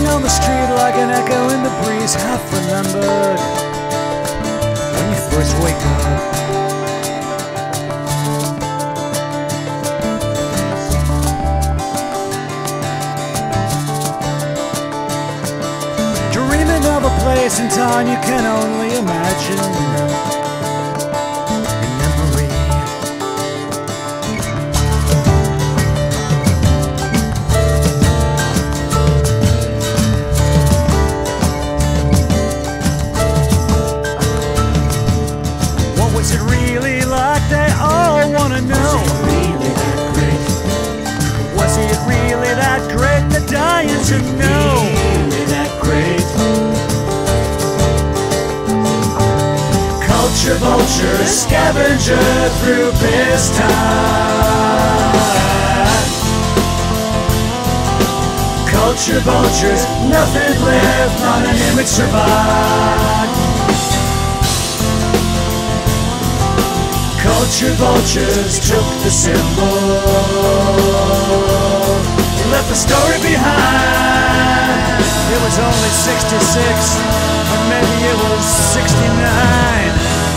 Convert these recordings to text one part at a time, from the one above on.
Ringing on the street like an echo in the breeze, half remembered when you first wake up. Dreaming of a place and time you can only imagine. Was it really like they all wanna know? Was it really that great? Was it really that great? They're dying to know. Really that great? Culture vultures, scavenger through this time. Culture vultures, nothing left, not an image survived. Culture vultures took the symbol, left the story behind. It was only 66, or maybe it was 69.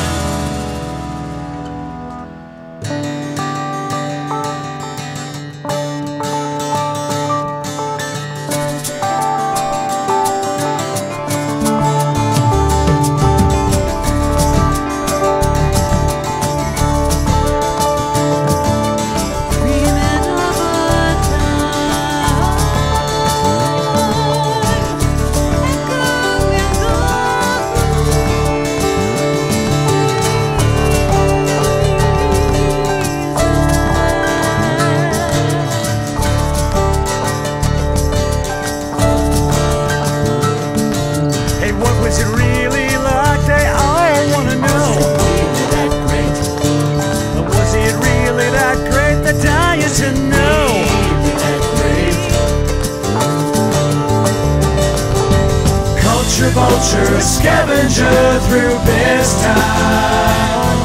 Was it really like they all wanna know? Was it really that great? Was it really that great? They're dying to know. Really that great? Culture vultures, scavenger through this time.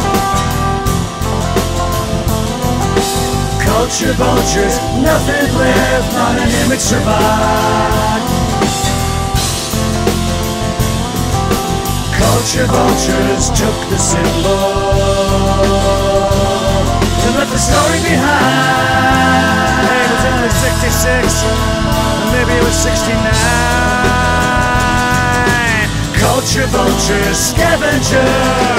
Culture vultures, nothing left, not an image survived. Culture vultures took the symbol and left the story behind. It was only 66, or maybe it was 69. Culture vultures, scavenger.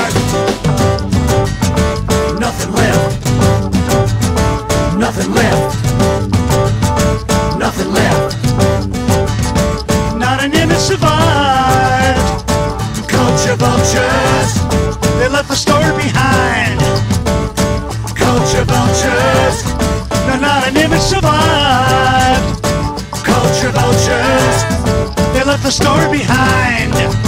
Nothing left. Nothing left. Nothing left. Not an image survived. Culture vultures, they left the story behind. Culture vultures, no, not an image survived. Culture vultures, they left the story behind.